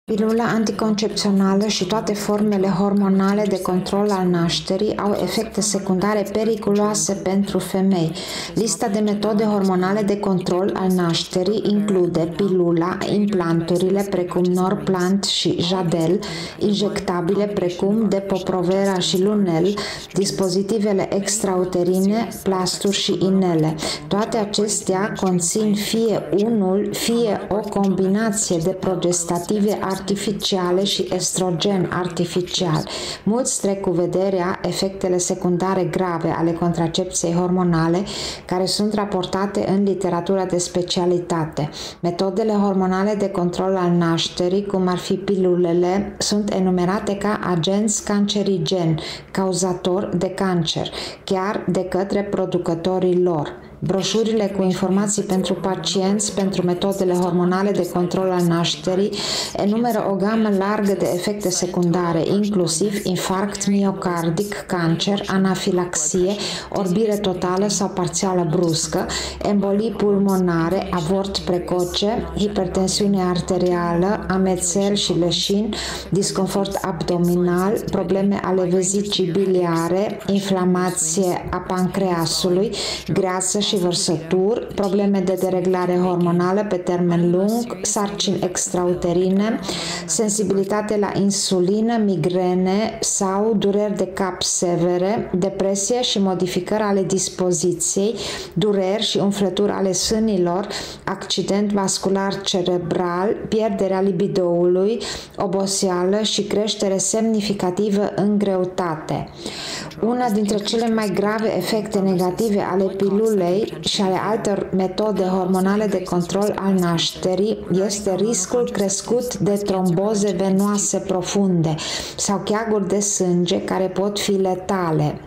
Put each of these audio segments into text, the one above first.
Pilula anticoncepțională și toate formele hormonale de control al nașterii au efecte secundare periculoase pentru femei. Lista de metode hormonale de control al nașterii include pilula, implanturile precum Norplant și Jadel, injectabile precum Depo-Provera și Lunel, dispozitivele extrauterine, plasturi și inele. Toate acestea conțin fie unul, fie o combinație de progestative artificiale și estrogen artificial. Mulți trec cu vederea efectele secundare grave ale contracepției hormonale care sunt raportate în literatura de specialitate. Metodele hormonale de control al nașterii, cum ar fi pilulele, sunt enumerate ca agenți cancerigeni, cauzatori de cancer, chiar de către producătorii lor. Broșurile cu informații pentru pacienți pentru metodele hormonale de control al nașterii enumeră o gamă largă de efecte secundare, inclusiv infarct miocardic, cancer, anafilaxie, orbire totală sau parțială bruscă, embolii pulmonare, avort precoce, hipertensiune arterială, amețel și leșin, disconfort abdominal, probleme ale vezicii biliare, inflamație a pancreasului, greață și vărsături, probleme de dereglare hormonală pe termen lung, sarcini extrauterine, sensibilitate la insulină, migrene sau dureri de cap severe, depresie și modificări ale dispoziției, dureri și umflături ale sânilor, accident vascular cerebral, pierderea libidoului, oboseală și creștere semnificativă în greutate. Una dintre cele mai grave efecte negative ale pilulei și ale altor metode hormonale de control al nașterii este riscul crescut de tromboze venoase profunde sau cheaguri de sânge care pot fi letale.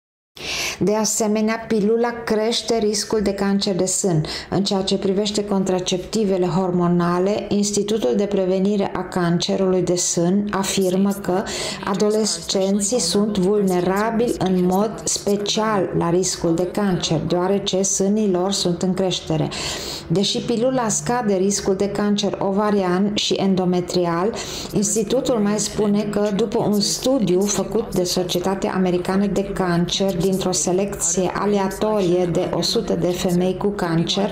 De asemenea, pilula crește riscul de cancer de sân. În ceea ce privește contraceptivele hormonale, Institutul de Prevenire a Cancerului de Sân afirmă că adolescenții sunt vulnerabili în mod special la riscul de cancer, deoarece sânii lor sunt în creștere. Deși pilula scade riscul de cancer ovarian și endometrial, Institutul mai spune că după un studiu făcut de Societatea Americană de Cancer dintr-o selecție aleatorie de 100 de femei cu cancer,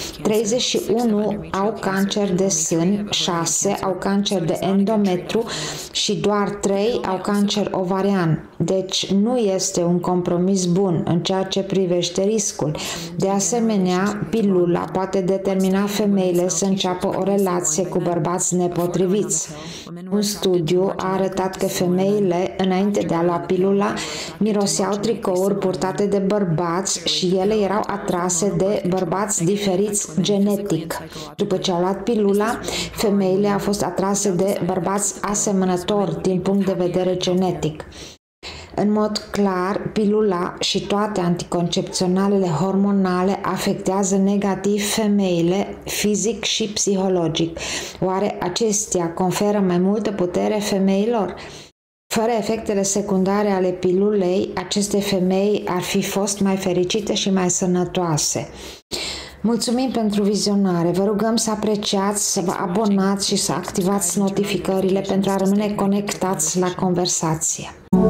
31 au cancer de sân, 6 au cancer de endometriu și doar 3 au cancer ovarian. Deci nu este un compromis bun în ceea ce privește riscul. De asemenea, pilula poate determina femeile să înceapă o relație cu bărbați nepotriviți. Un studiu a arătat că femeile, înainte de a lua pilula, miroseau tricouri purtate de bărbați și ele erau atrase de bărbați diferiți genetic. După ce au luat pilula, femeile au fost atrase de bărbați asemănători din punct de vedere genetic. În mod clar, pilula și toate anticoncepționalele hormonale afectează negativ femeile, fizic și psihologic. Oare acestea conferă mai multă putere femeilor? Fără efectele secundare ale pilulei, aceste femei ar fi fost mai fericite și mai sănătoase. Mulțumim pentru vizionare, vă rugăm să apreciați, să vă abonați și să activați notificările pentru a rămâne conectați la conversație.